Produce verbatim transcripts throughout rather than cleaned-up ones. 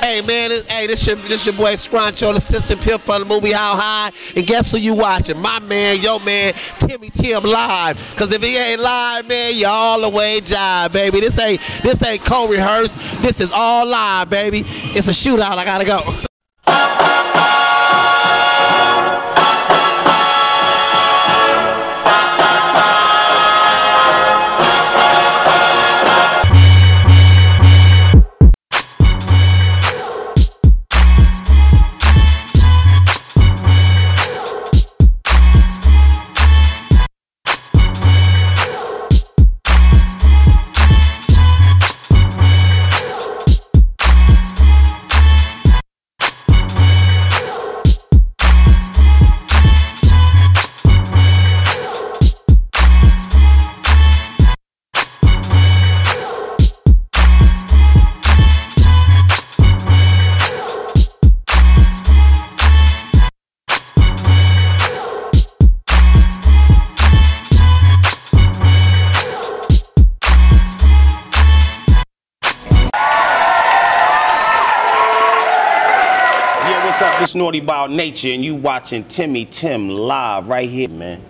Hey man, this, hey, this your this your boy Scruncho, the assistant pimp for the movie How High, and guess who you watching? My man, your man, Timmy Tim live. Cause if he ain't live, man, you all the way jive, baby. This ain't this ain't co-rehearsed. This is all live, baby. It's a shootout. I gotta go. What's up? This Naughty by Nature, and you watching Timmy Tim live right here, man.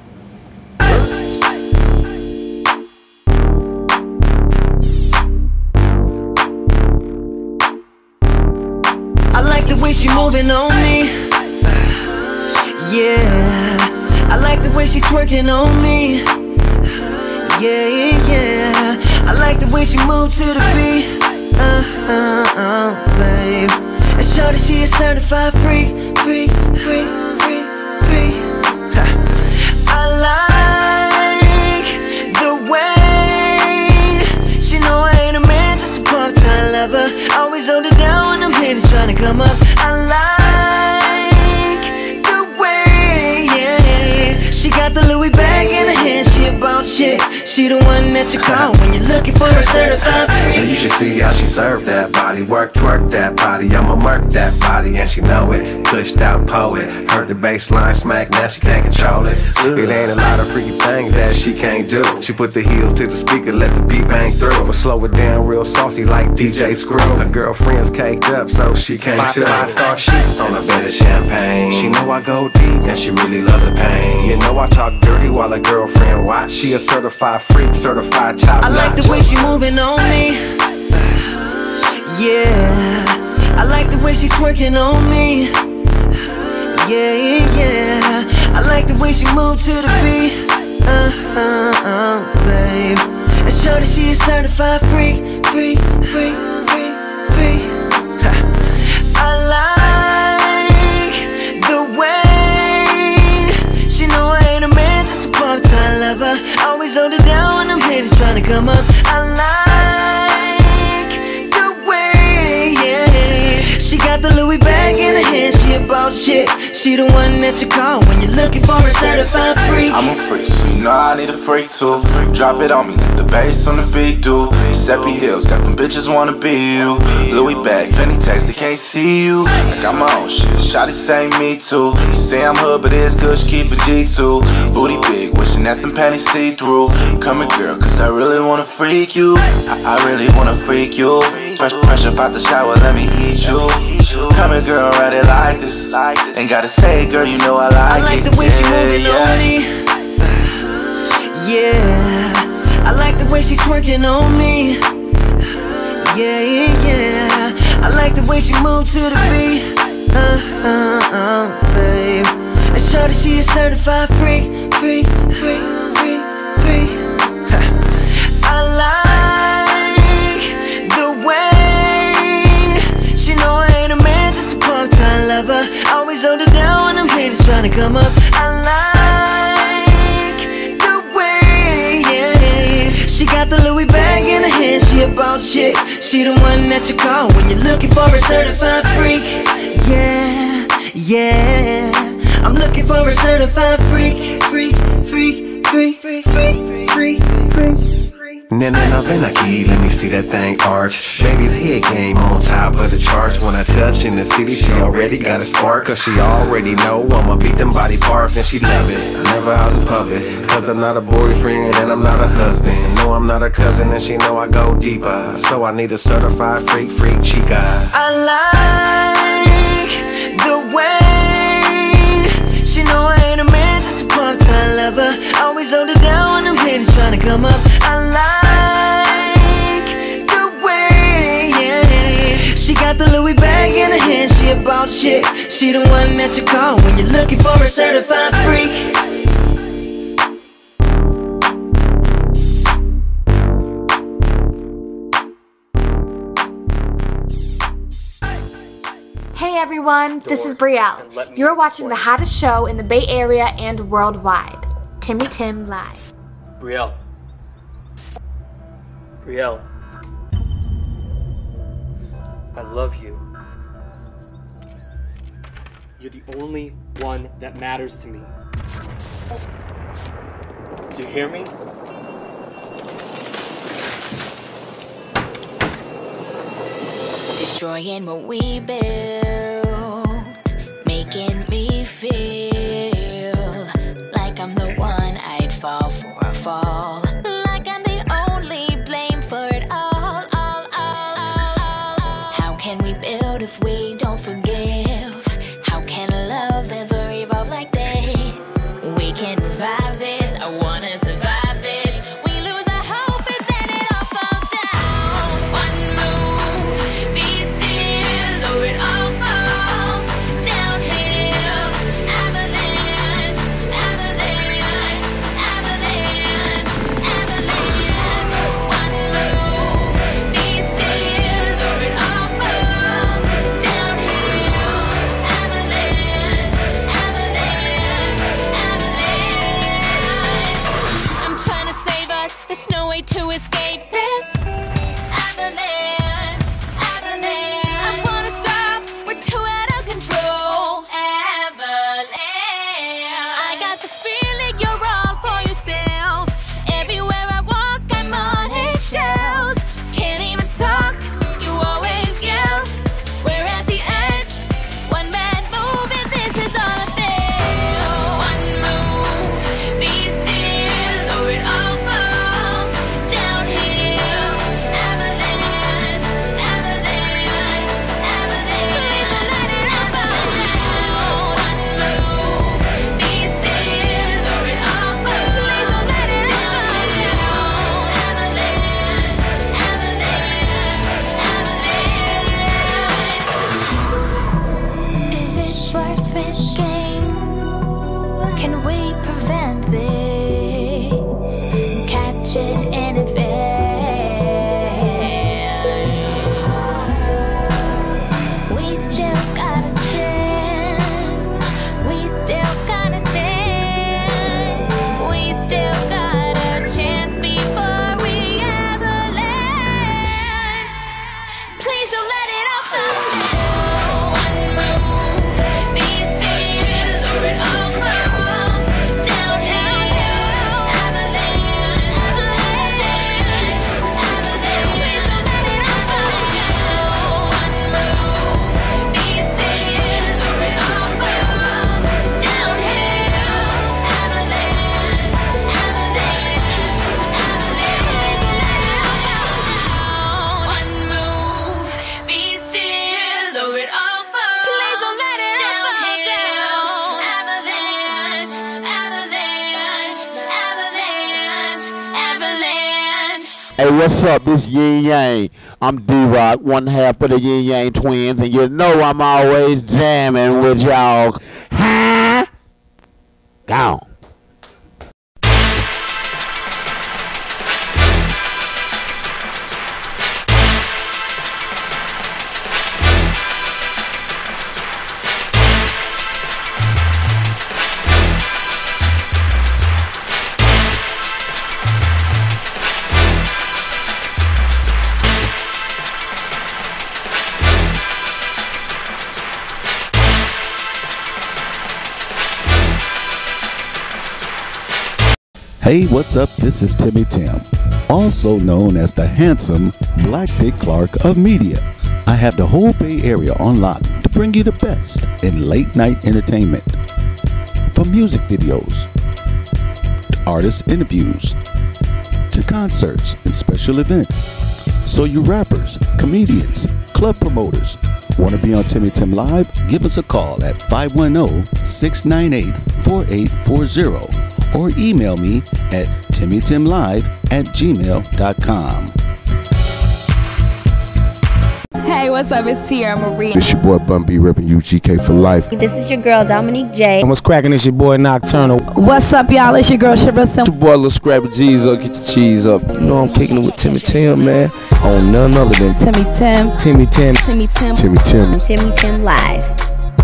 I like the way she moving on me. Yeah, I like the way she twerking on me. Yeah, yeah, yeah. I like the way she move to the beat. Uh, uh, uh, babe. And shorty, she a certified freak, freak, freak, freak, freak. Ha. I like the way she know I ain't a man, just a part-time lover. Always hold it down when I'm haters trying to come up. I like the way, yeah. She got the Louis bag in her hand, she about shit. She the one that you call when you're looking for a certified freak. And you should see how she serve that body. Work, twerk that body. I'ma murk that body, and she know it. Pushed out poet. Heard the bass line smack, now she can't control it. It ain't a lot of freaky things that she can't do. She put the heels to the speaker, let the beat bang through. But slow it down real saucy like D J Screw. Her girlfriend's caked up, so she can't chill. Five star sheets on a bed of champagne. She know I go deep, and she really love the pain. You know I talk dirty while her girlfriend watch. She a certified freak, certified top I like the way she moving on me. Yeah, I like the way she twerking on me. Yeah, yeah, yeah. I like the way she move to the beat. Uh, uh, uh, babe. And shorty, she a certified freak, freak, freak, freak, freak. Ha. I like the way she know I ain't a man, just a part-time lover. Always hold it down when I'm haters trying to come up. I like the way, yeah. She got the Louis bag in her hand, she about shit. She the one that you call when you're looking for a certified freak. I'm a freak, so you know I need a freak too. Drop it on me, let the bass on the beat do. Giuseppe Hills, got them bitches wanna be you. Louis bag, Fendi tags, they can't see you. I got my own shit, shawty say me too. She say I'm hood, but it's good, she keep it G two. Booty big, wishing that them panties see through. Come here girl, cause I really wanna freak you. I, I really wanna freak you. Pressure, pressure about the shower, let me eat you. Come here girl, ride it like this. Ain't gotta say girl, you know I like it. I like it. the way she yeah, moving yeah. on me. Yeah, I like the way she twerking on me. Yeah, yeah, yeah. I like the way she move to the beat. Uh, uh, uh, babe. And shorty, she a certified freak, freak, freak, freak, freak. Ha. I like the way she know I ain't a man, just a part-time lover. Always hold it down when I'm haters trying to come up. I like the way, yeah. She got the Louis bag in her hand, she about shit. She the one that you call when you're looking for a certified freak. Yeah, yeah. I'm looking for a certified freak, freak, freak, freak, freak, freak, freak, freak, freak. Nah, nah, nah, been a key, let me see that thing arch. Baby's head game on top of the charts. When I touch in the city, she already got a spark. Cause she already know I'ma beat them body parts. And she love it, never out in public. Cause I'm not a boyfriend and I'm not a husband. No, I'm not a cousin and she know I go deeper. So I need a certified freak, freak chica. I like the way she know I ain't a man, just a part-time lover. Always hold it down when them haters tryna come up. I like the way, yeah. She got the Louis bag in her hand, she about shit. She the one that you call when you're looking for a certified freak. Hey everyone, this is Brielle. You're watching the hottest show in the Bay Area and worldwide, Timmy Tim Live. Brielle. Brielle. I love you. You're the only one that matters to me. Do you hear me? Destroying what we built, making me feel like I'm the one I'd fall for a fall, like I'm the only blame for it all, all, all, all, all. How can we build if we don't forgive? How can love ever evolve like this? We can survive this, I wanna survive this. We lose our hope and then it all falls down. One move, be still, or it all falls downhill. Avalanche, avalanche, avalanche, avalanche. One move, be still, or it all falls downhill. Avalanche, avalanche, avalanche. I'm trying to save us, there's no way to escape this. Avalanche, avalanche. I wanna stop, we're too out of control. Avalanche. I got the feeling you're all for yourself. Everywhere I walk, I'm on eggshells. Can't even talk, you always yell. We're at the edge, one bad move and this is all I feel. One move, be still, or it all falls downhill. Avalanche, avalanche, avalanche. Please don't let it all fall down. One move, be still, or it all falls. Please don't let it all fall down. Avalanche, avalanche, avalanche. Is it worth risking? Can we prevent this? Catch it in advance. We still got a chance. We still got a chance. We still got a chance before we avalanche. Please don't let it all fall down. One move, be still, or it all falls downhill. Avalanche, avalanche, avalanche. Please don't let it all fall down. One move, be still, or it all falls downhill. Avalanche, avalanche, avalanche. Please don't let it all fall down. One move, be still, or it all falls. Please don't let it all fall down. Avalanche, avalanche, avalanche, avalanche. Hey, what's up? This Yin Yang. I'm D-Rock, one half of the Yin Yang twins, and you know I'm always jamming with y'all. Huh? Gone. Hey, what's up? This is Timmy Tim. also known as the handsome Black Dick Clark of media. I have the whole Bay Area on lock to bring you the best in late night entertainment. From music videos, to artist interviews, to concerts and special events. So you rappers, comedians, club promoters, want to be on Timmy Tim Live? Give us a call at five one zero, six nine eight, four eight four zero or email me at timmy tim live at gmail dot com. Hey, what's up? It's Tierra Marie. It's your boy Bun B repping U G K for life. This is your girl Dominique J. And what's cracking? It's your boy Nocturnal. What's up, y'all? It's your girl Shabra Sim. Your boy Lil Scrappy G's up. Get your cheese up. You know I'm kicking it with Timmy Tim, man. On none other than Timmy Tim. Timmy Tim. Timmy Tim. Timmy Tim. Timmy Tim Live.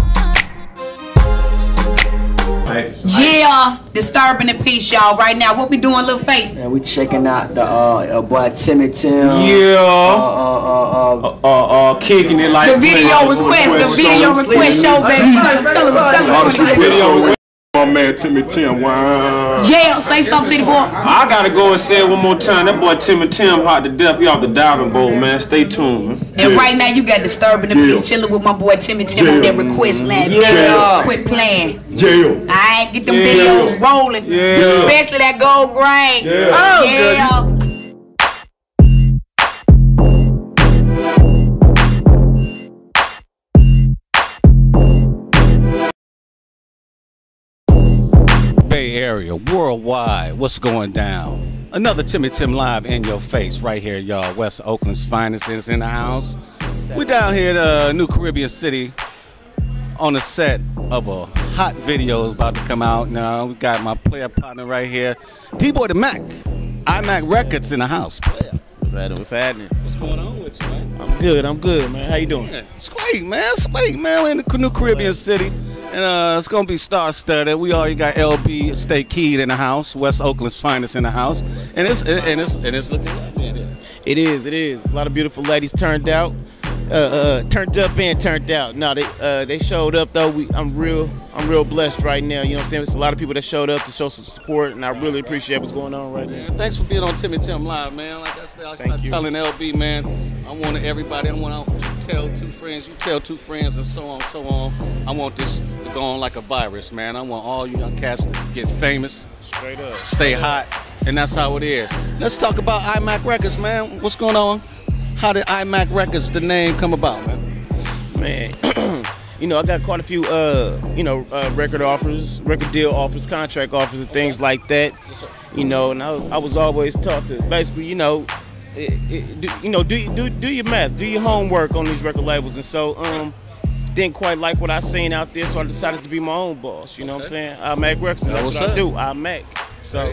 Yeah, disturbing the peace, y'all. Right now, what we doing, Lil Faith? Man, we checking out the uh, uh boy Timmy Tim. Yeah. Uh, uh, uh, uh, uh, uh, kicking it like the video request. The video request show, baby. Tell us, tell us, tell us. My man Timmy Tim, wow. Yeah, say something to the boy. I gotta go and say it one more time. That boy Timmy Tim hot to death. He off the diving board, man. Stay tuned, man. And yeah. Right now you got disturbing the peace, chilling with my boy Timmy Tim yeah. on that request line. Yeah. yeah. Quit playing. Yeah. Alright, get them yeah. videos rolling. Yeah. Especially that gold grain. Yeah. Oh, yeah. Good. Bay Area, worldwide, what's going down? Another Timmy Tim Live in your face right here, y'all. West Oakland's finest is in the house. We down here at uh, New Caribbean City on the set of a hot video about to come out. Now we got my player partner right here, Boy Tha Mack. iMac Records in the house. Player. What's happening? What's happening? What's going on with you, man? I'm good. I'm good, man. How you doing? Yeah, it's great, man. It's great, man. We're in the New Caribbean City. And uh, it's gonna be star-studded. We already got L B Stay Keyed in the house, West Oakland's finest in the house, and it's and it's and it's looking like it. It is, it is. A lot of beautiful ladies turned out, uh, uh, turned up and turned out. No, they uh, they showed up though. We, I'm real, I'm real blessed right now. You know what I'm saying? It's a lot of people that showed up to show some support, and I really appreciate what's going on right now. Thanks for being on Timmy Tim Live, man. Like I said, I was telling L B, man, I want everybody. I want to tell two friends, you tell two friends, and so on, so on. I want this to go on like a virus, man. I want all you young cats to get famous, straight up, stay hot, and that's how it is. Let's talk about iMac Records, man. What's going on? How did iMac Records, the name, come about, man? Man, you know, I got quite a few, uh, you know, uh, record offers, record deal offers, contract offers, and things like that. You know, and I, I was always taught to basically, you know, it, it, do, you know, do do do your math, do your homework on these record labels, and so um, didn't quite like what I seen out there, so I decided to be my own boss. You know what I'm saying? iMac Records, that's what I do. iMac. So,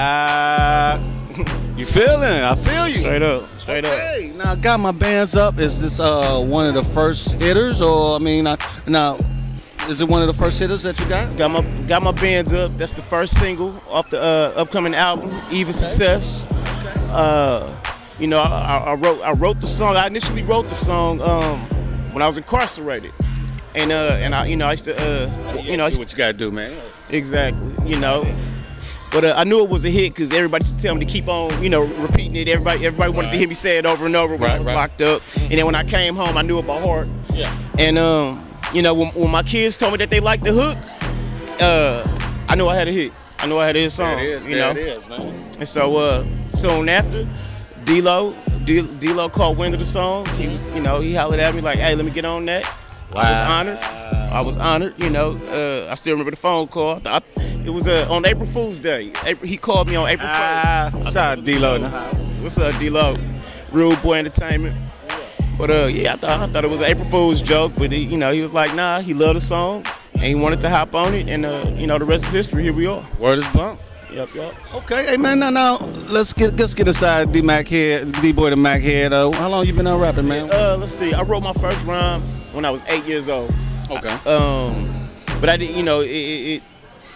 ah, you feeling it? I feel you. Straight up, straight up. Hey, now I got my bands up. Is this uh one of the first hitters, or I mean, I, now is it one of the first hitters that you got? Got my got my bands up. That's the first single off the uh, upcoming album, Even okay. Success. Okay. Uh, you know, I, I wrote I wrote the song. I initially wrote the song um, when I was incarcerated, and uh, and I you know I used to uh, you know I do what you gotta do, man. Exactly, you know. But uh, I knew it was a hit because everybody used to tell me to keep on, you know, repeating it. Everybody, everybody wanted right. to hear me say it over and over when right, I was right. locked up. And then when I came home, I knew it by heart. Yeah. And um, you know, when, when my kids told me that they liked the hook, uh, I knew I had a hit. I knew I had a hit song. There it is. You there know? it is, man. And so uh, soon after, D-Lo, D- D-Lo caught wind of the song. He was, you know, he hollered at me like, "Hey, let me get on that." Wow. I was honored. I was honored. You know, uh, I still remember the phone call. I, I, It was uh, on April Fool's Day. April, he called me on April first. Ah, shout out D-Lo. What's up, D-Lo? Rude Boy Entertainment. But uh, yeah, I thought I thought it was an April Fool's joke, but he, you know, he was like, nah, he loved the song, and he wanted to hop on it, and uh, you know, the rest is history. Here we are. Word is bump. Yep, yep. Okay, hey man, now now let's get let's get inside D Mac head, D Boy Tha Mack head. Uh, how long you been out rapping, man? Uh, let's see. I wrote my first rhyme when I was eight years old. Okay. I, um, but I did, you know, it. it, it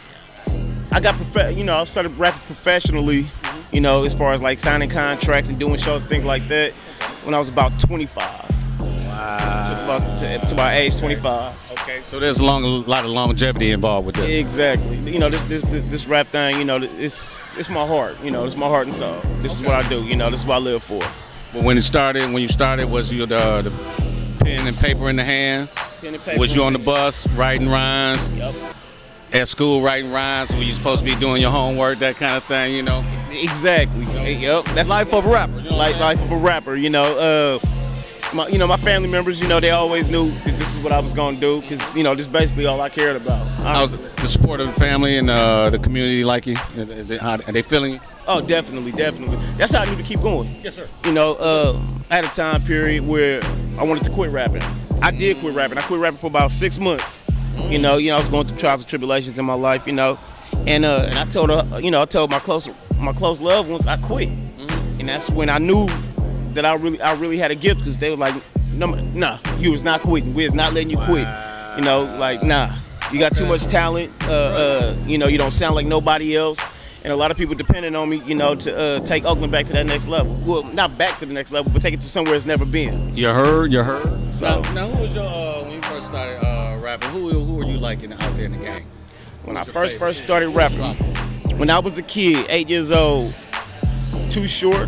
I got, prof- you know, I started rapping professionally, mm-hmm. you know, as far as like signing contracts and doing shows, things like that, when I was about twenty-five. Wow. about to, to my age twenty-five. Okay, so there's a long, a lot of longevity involved with this. Exactly. You know, this this this rap thing. You know, it's it's my heart. You know, it's my heart and soul. This is what I do. You know, this is what I live for. But when it started, when you started, was you the, the pen and paper in the hand? Pen and paper. Was you on the bus writing rhymes? Yep. At school writing rhymes, were you supposed to be doing your homework, that kind of thing, you know? Exactly. Yep. That's life of a rapper. You know life, life of a rapper. You know, uh, my, you know, my family members, you know, they always knew that this is what I was gonna do, because you know, this is basically all I cared about. I was the support of the family and uh, the community like you. Is it, how, are they feeling you? Oh, definitely, definitely. That's how I knew to keep going. Yes, sir. You know, uh, I had a time period where I wanted to quit rapping. I did quit rapping. I quit rapping for about six months. You know, you know, I was going through trials and tribulations in my life. You know, and uh, and I told her, you know, I told my close my close loved ones I quit, mm-hmm. and that's when I knew that I really I really had a gift, because they were like, no, nah, you was not quitting. We was not letting you quit. Wow. You know, like nah, you got okay. too much talent. Uh, uh, you know, you don't sound like nobody else. And a lot of people depending on me, you know, to uh, take Oakland back to that next level. Well, not back to the next level, but take it to somewhere it's never been. You heard, you heard. So now, now who was your uh, when you first started uh, rapping? Who who were you liking out there in the game? When I first favorite? first started rapping, when I was a kid, eight years old, Too Short,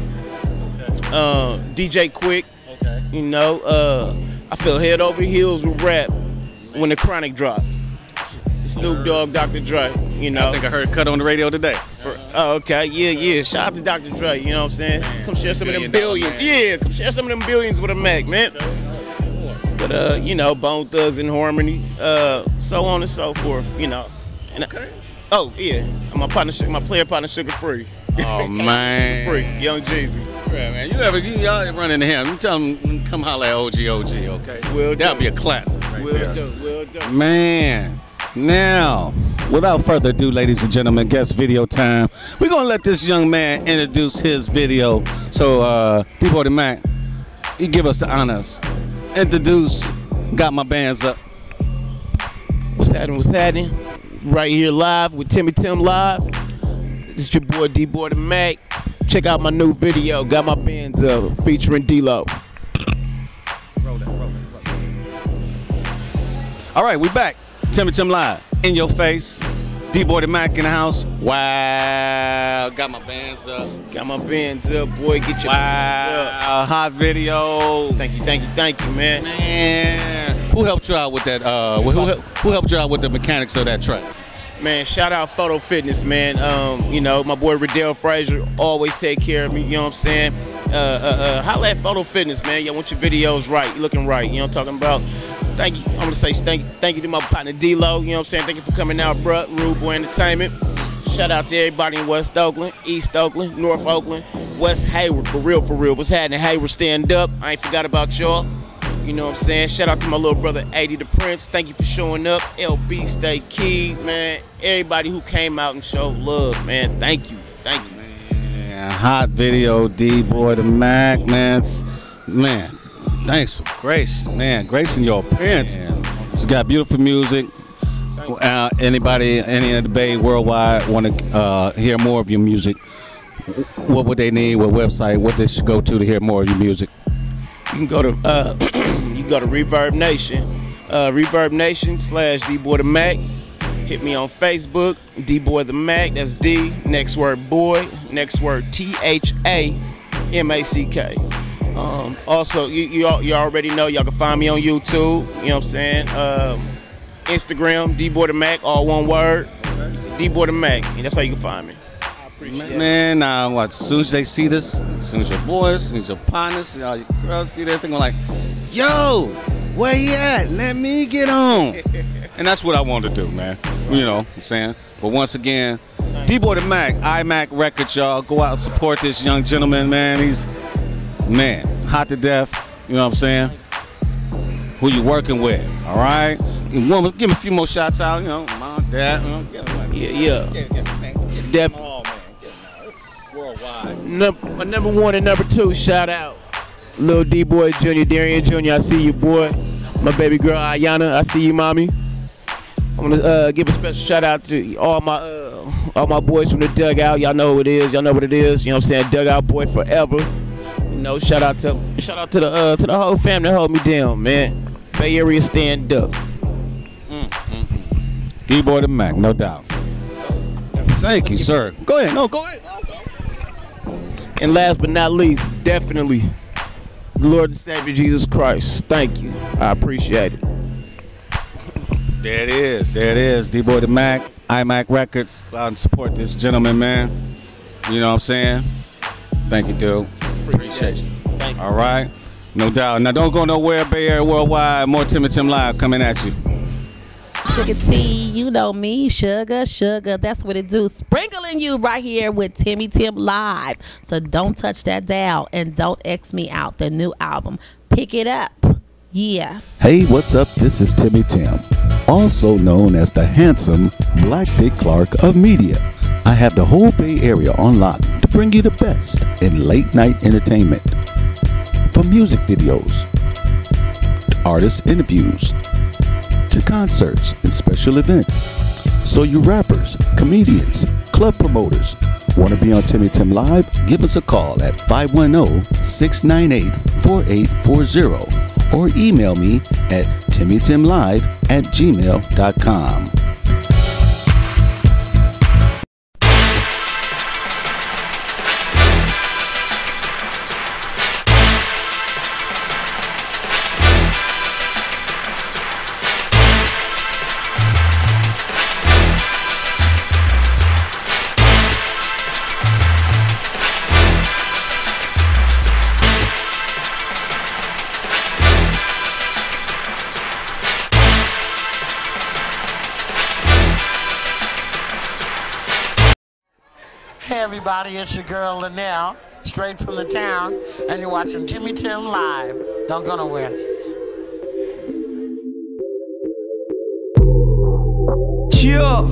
uh, D J Quick. Okay. You know, uh, I fell head over heels with rap when the Chronic dropped. Snoop Dogg, Doctor Dre, you know. I think I heard Cut on the radio today. For, oh, okay, yeah, yeah. Shout out to Doctor Dre, you know what I'm saying? Man, come share some of them billions. Yeah, come share some of them billions with a Mac, man. But, uh, you know, Bone Thugs and Harmony, uh, so on and so forth, you know. And okay. I, oh, yeah, my partner, my player partner, Sugar Free. Oh, man. Free, Young Jeezy. Yeah, man, you ever, you, y'all run into him, you tell him, come holler at O G O G, okay? Will That'll do. be a classic right Will there. do, will do. Man. Now, without further ado, ladies and gentlemen, guest video time. We're going to let this young man introduce his video. So, uh, Boy Tha Mack, you give us the honors. Introduce Got My Bands Up. What's happening, what's happening? Right here live with Timmy Tim Live. This is your boy Boy Tha Mack. Check out my new video, Got My Bands Up, featuring D-Lo. Roll that, roll that, roll that. All right, we back. Timmy Tim Live, in your face. Boy Tha Mack in the house. Wow, got my bands up. Got my bands up, boy. Get your wow, bands up. Hot video. Thank you, thank you, thank you, man. Man, who helped you out with that? Uh, who, who helped you out with the mechanics of that track? Man, shout out Photo Fitness, man. Um, you know, my boy Riddell Frazier always take care of me, you know what I'm saying? Uh, uh, uh, holla at Photo Fitness, man. Y'all want your videos right, looking right, you know what I'm talking about? Thank you. I'm gonna say thank you, thank you to my partner D-Lo, you know what I'm saying? Thank you for coming out, bruh. Rude Boy Entertainment. Shout out to everybody in West Oakland, East Oakland, North Oakland, West Hayward, for real, for real. What's happening, Hayward? Stand up. I ain't forgot about y'all. You know what I'm saying? Shout out to my little brother, eighty the Prince. Thank you for showing up. L B, stay key, man. Everybody who came out and showed love, man. Thank you. Thank you. Man, hot video, Boy Tha Mack, man. Man, thanks for grace, man. Gracing your appearance. You got beautiful music. Uh, anybody, any of the Bay worldwide want to uh, hear more of your music? What would they need? What website? What they should go to to hear more of your music? You can go to uh, you can go to Reverb Nation, uh, Reverb Nation slash Boy Tha Mack. Hit me on Facebook, Boy Tha Mack. That's D, next word boy, next word T H A M A C K. Um, also, you, you you already know y'all can find me on YouTube. You know what I'm saying? Um, Instagram, Boy Tha Mack, all one word. Boy Tha Mack, and that's how you can find me. Man, now uh, what? As soon as they see this, as soon as your boys, as soon as your partners, all your girls see this, they're going like, yo, where you at? Let me get on. And that's what I want to do, man. You know what I'm saying? But once again, Boy Tha Mack, iMac Records, y'all. Go out and support this young gentleman, man. He's, man, hot to death. You know what I'm saying? Who you working with, all right? Give him a few more shots out, you know, mom, dad. You know, yeah, yeah. yeah, yeah Definitely. Oh, man. Worldwide. Number, number one and number two, shout out. Lil D-Boy Junior, Darian Junior, I see you, boy. My baby girl, Ayana, I see you, mommy. I want to uh, give a special shout out to all my uh, all my boys from the Dugout. Y'all know who it is. Y'all know what it is. You know what I'm saying? Dugout boy forever. You know, shout out to shout out to the uh, to the whole family that hold me down, man. Bay Area stand up. Mm, mm, mm. D-Boy Tha Mack, no doubt. Thank you, sir. Go ahead. No, go ahead. Go, go. And last but not least, definitely, the Lord and Savior Jesus Christ. Thank you. I appreciate it. There it is. There it is. D-Boy Tha Mack, iMac Records. Go out and support this gentleman, man. You know what I'm saying? Thank you, dude. Appreciate you. Thank you. All right. No doubt. Now, don't go nowhere. Bay Area Worldwide. More Timmy Tim Live coming at you. Sugar T, you know me, sugar, sugar, that's what it do. Sprinkling you right here with Timmy Tim Live. So don't touch that dial and don't X me out. The new album, pick it up. Yeah. Hey, what's up? This is Timmy Tim, also known as the handsome Black Dick Clark of media. I have the whole Bay Area on lock to bring you the best in late night entertainment. From music videos, to artist interviews, to concerts and special events. So you rappers, comedians, club promoters want to be on Timmy Tim Live? Give us a call at five one zero, six nine eight, four eight four zero or email me at timmytimlive at gmail dot com. Hey everybody, it's your girl Linnell, straight from the town, and you're watching Timmy Tim Live. Don't go nowhere. Yeah,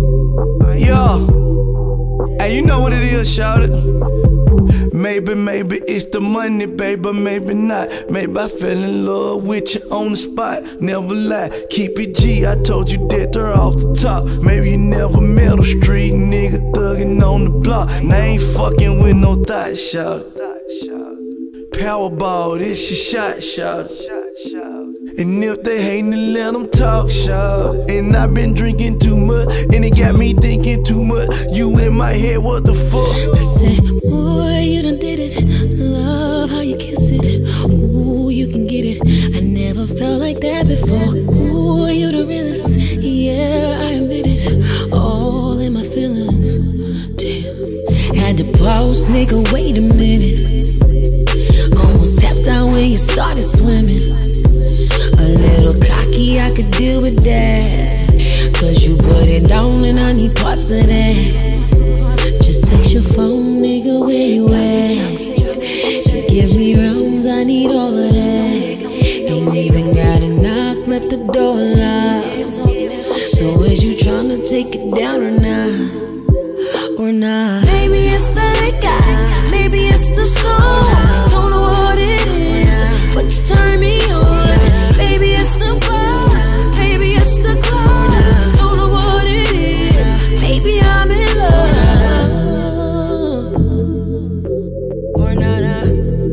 yeah. Hey, you know what it is, shout it. Maybe, maybe it's the money, baby, maybe not. Maybe I fell in love with you on the spot. Never lie, keep it G, I told you that they're off the top. Maybe you never met a street nigga thuggin' on the block. And I ain't fucking with no thought, shout it. Powerball, this your shot, shout it. And if they hatin', then let them talk, shout. And I've been drinking too much, and it got me thinking too much. You in my head, what the fuck? I said, boy, you done did it. Love how you kiss it. Ooh, you can get it. I never felt like that before. Ooh, you the realest. Yeah, I admit it. All in my feelings. Damn. Had to pause, nigga, wait a minute. Almost tapped out when you started swimming. A little cocky, I could deal with that. Cause you put it down and I need parts of that. Just text your phone, nigga, where you at? Give me rounds, I need all of that. Ain't even gotta knock, let the door lock. So is you tryna take it down or not? Or not? Maybe it's the liquor, maybe it's the song. Don't know what it is, but you turn me on. Maybe it's the bar, maybe it's the club. Don't know what it is, maybe I'm in love. Or not, uh.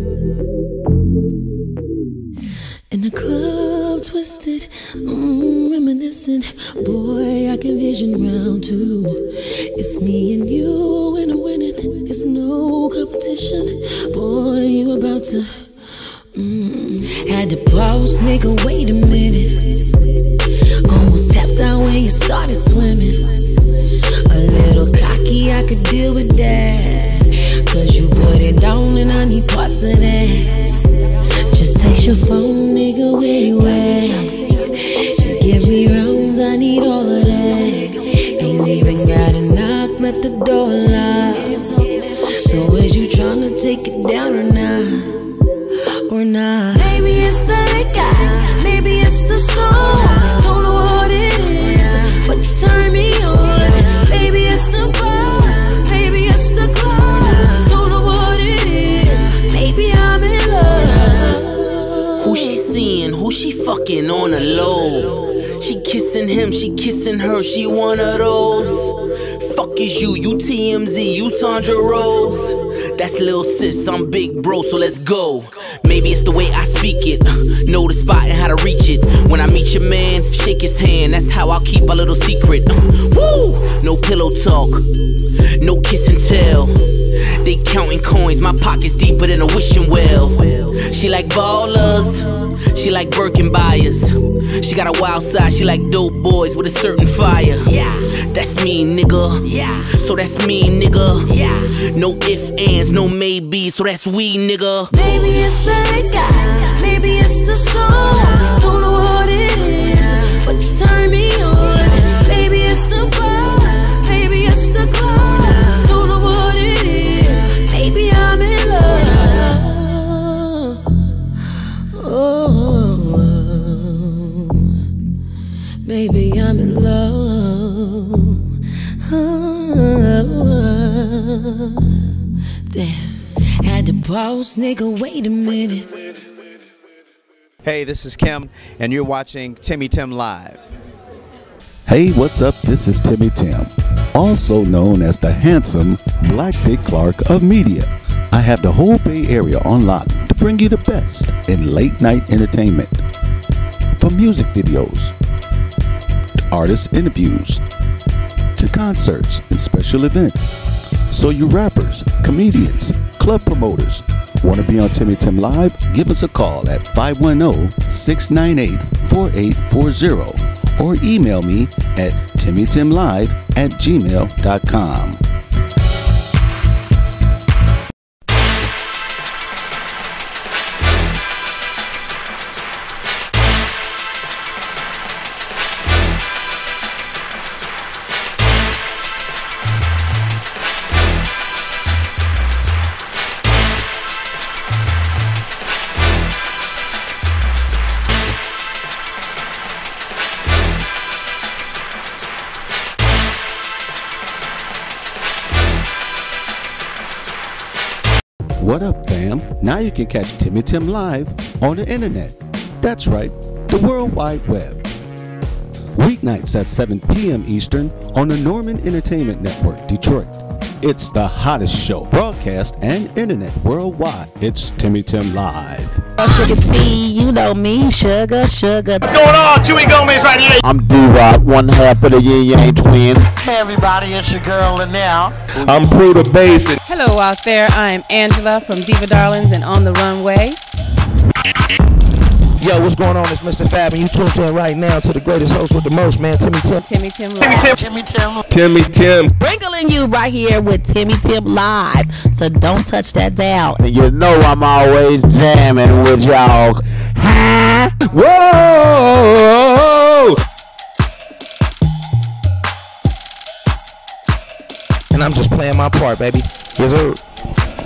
In the club, twisted, mm, reminiscent. Boy, I can vision round two. It's me and you, and I'm winning. It's no competition. Boy, you about to Mm. Had to pause, nigga, wait a minute. Almost tapped out when you started swimming. A little cocky, I could deal with that. Cause you put it down and I need parts of that. Just text your phone, nigga, where you at? Give me rounds, I need all of that. Ain't even gotta knock, let the door lock. So is you tryna take it down or not? Or not? Maybe it's the liquor, maybe it's the song. Don't know what it is, but you turn me on. Maybe it's the bar, maybe it's the club. Don't know what it is, maybe I'm in love. Who she seeing, who she fucking on the low? She kissing him, she kissing her, she one of those. Fuck is you, you T M Z, you Sandra Rose. That's Lil Sis, I'm big bro, so let's go. Maybe it's the way I speak it. Uh, know the spot and how to reach it. When I meet your man, shake his hand. That's how I'll keep our little secret. Uh, woo! No pillow talk, no kiss and tell. They counting coins, my pocket's deeper than a wishing well. She like ballers, she like Birkin buyers. She got a wild side, she like dope boys with a certain fire. Yeah, that's me, nigga. Yeah, so that's me, nigga. Yeah, no ifs, ands, no maybes, so that's we, nigga. Maybe it's the guy, maybe it's the song. Don't know what it is, but you turn me on. Maybe it's the bar, maybe it's the club. Don't know what it is, maybe I'm in love. Oh, maybe I'm in love. Oh, damn, had to pause, nigga, wait a minute. Hey, this is Kim, and you're watching Timmy Tim Live. Hey, what's up? This is Timmy Tim, also known as the handsome Black Dick Clark of media. I have the whole Bay Area on lock to bring you the best in late night entertainment. From music videos, to artist interviews, to concerts and special events. So you rappers, comedians, club promoters, want to be on Timmy Tim Live? Give us a call at five one zero, six nine eight, four eight four zero or email me at timmytimlive at gmail dot com. What up, fam? Now you can catch Timmy Tim Live on the internet. That's right, the World Wide Web. Weeknights at seven p m Eastern on the Norman Entertainment Network, Detroit. It's the hottest show, broadcast and internet worldwide. It's Timmy Tim Live. Oh, Sugar T, you know me, sugar, sugar. What's going on? Chewy Gomez right here. I'm D-Rock, one half of the Yin Yang Twins. Hey everybody, it's your girl Linnell. I'm Pruda Bass. Hello out there, I'm Angela from Diva Darlings and On the Runway. Yo, what's going on? It's Mister Fab, and you tuned in right now to the greatest host with the most, man, Timmy Tim. Timmy Tim Timmy Live. Tim. Timmy Tim. Timmy Tim. Sprinkling you right here with Timmy Tim Live. So don't touch that dial. And you know I'm always jamming with y'all. Huh? Whoa! And I'm just playing my part, baby. Yes, sir.